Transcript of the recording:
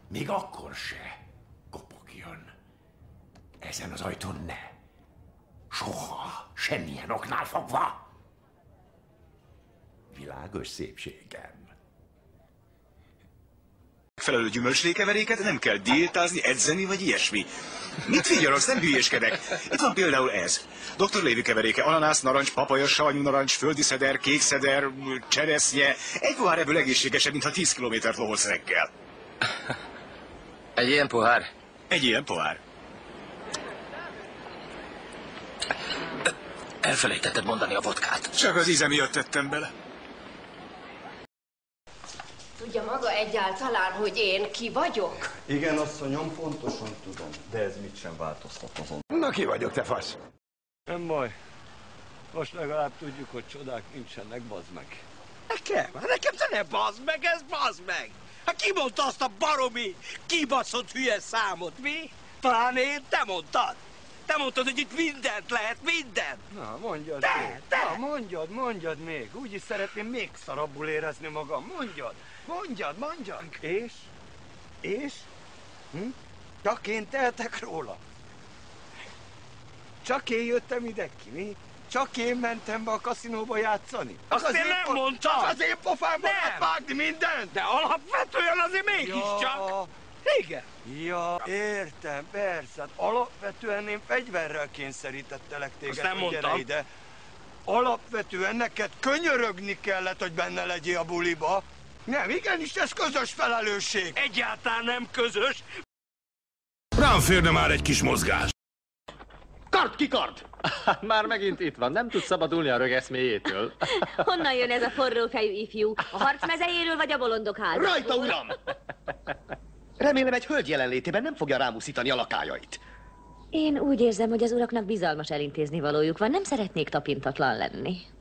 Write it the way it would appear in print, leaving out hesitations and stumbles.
Még akkor se kopogjon. Ezen az ajtón ne. Soha, semmilyen oknál fogva. Világos szépségem. Megfelelő gyümölcslékeveréket nem kell diétázni, edzeni vagy ilyesmi. Mit figyelsz, nem hülyéskedek. Itt van például ez. Dr. Lévi keveréke, ananász, narancs, papaja, savanyú narancs, földi szeder, kék szeder, cseresznye. Egy pohár ebből egészségesebb, mintha 10 kilométert loholsz reggel. Egy ilyen pohár? Egy ilyen pohár. Elfelejtetted mondani a vodkát. Csak az íze miatt tettem bele. Tudja maga egyáltalán, hogy én ki vagyok? Igen, asszonyom, pontosan tudom, de ez mit sem változtat azon. Na, ki vagyok, te fasz? Nem baj. Most legalább tudjuk, hogy csodák nincsenek, bazd meg. Nekem te ne bazd meg, ez bazd meg! Hát ki mondta azt a baromi, kibaszott hülye számot, mi? Talán én, te mondtad. Te mondtad, hogy itt mindent lehet, mindent. Na, mondjad Te, még. te. Na, mondjad még. Úgy is szeretném még szarabbul érezni magam. Mondjad. És? Csak én tehetek róla. Csak én jöttem ide ki, mi? Csak én mentem be a kaszinóba játszani. Azt én nem mondtam. Az én pofámba lehet vágni mindent. De alapvetően azért mégiscsak. Igen. Ja, értem, persze. Hát alapvetően én fegyverrel kényszerítettelek téged, Azt nem hogy gyere mondtam. ide. Alapvetően neked könyörögni kellett, hogy benne legyél a buliba. Nem, igenis, ez közös felelősség. Egyáltalán nem közös. Rám férne már egy kis mozgás. Kard ki kard! Már megint itt van, nem tud szabadulni a rögeszméjétől. Honnan jön ez a forrófejű ifjú? A harc mezejéről vagy a bolondok házától? Rajta, uram! Remélem egy hölgy jelenlétében nem fogja rámuszítani a lakályait. Én úgy érzem, hogy az uraknak bizalmas elintézni valójuk van, nem szeretnék tapintatlan lenni.